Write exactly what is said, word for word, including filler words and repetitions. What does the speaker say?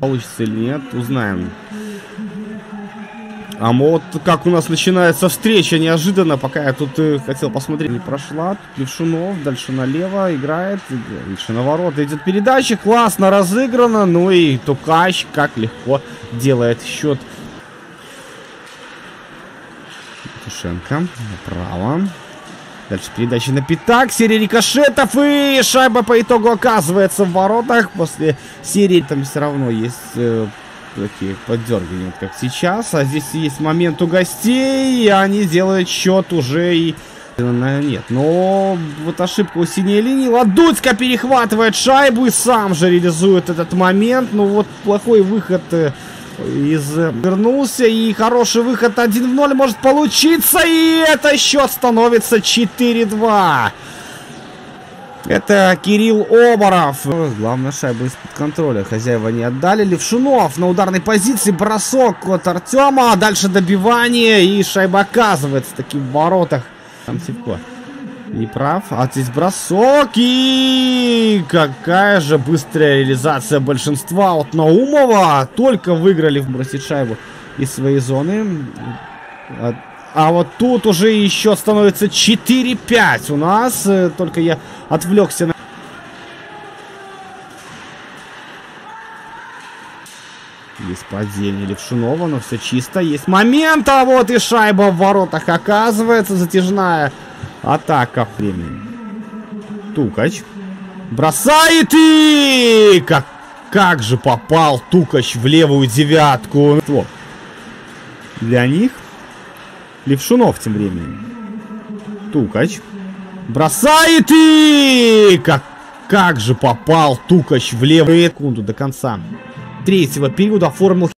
Получится или нет, узнаем. А вот как у нас начинается встреча неожиданно, пока я тут э, хотел посмотреть, не прошла. Тут Левшунов, дальше налево играет, дальше на ворота идет передача, классно разыграно, ну и Тукач как легко делает счет. Тушенко направо. Дальше передача на пятак, серия рикошетов, и шайба по итогу оказывается в воротах. После серии там все равно есть э, такие поддергивания, вот как сейчас. А здесь есть момент у гостей, и они делают счет уже и... Нет, но вот ошибка у синей линии. Ладуцька перехватывает шайбу и сам же реализует этот момент. Ну вот плохой выход... Э, Из вернулся, и хороший выход один в ноль может получиться, и это счет становится четыре-два. Это Кирилл Оборов. Главное, шайба из-под контроля. Хозяева не отдали. Левшунов на ударной позиции. Бросок от Артема. А дальше добивание, и шайба оказывается таки в воротах. Там Сивко не прав. А здесь бросок, и какая же быстрая реализация большинства от Наумова. Только выиграли бросить шайбу из своей зоны. А, а вот тут уже еще становится четыре-пять у нас. Только я отвлекся на... Есть падение Левшунова, но все чисто. Есть момент, а вот и шайба в воротах оказывается. Затяжная атака времени. Тукач бросает, и как, как же попал Тукач в левую девятку. Для них Левшунов тем временем. Тукач бросает, и как, как же попал Тукач в левую секунду до конца третьего периода оформил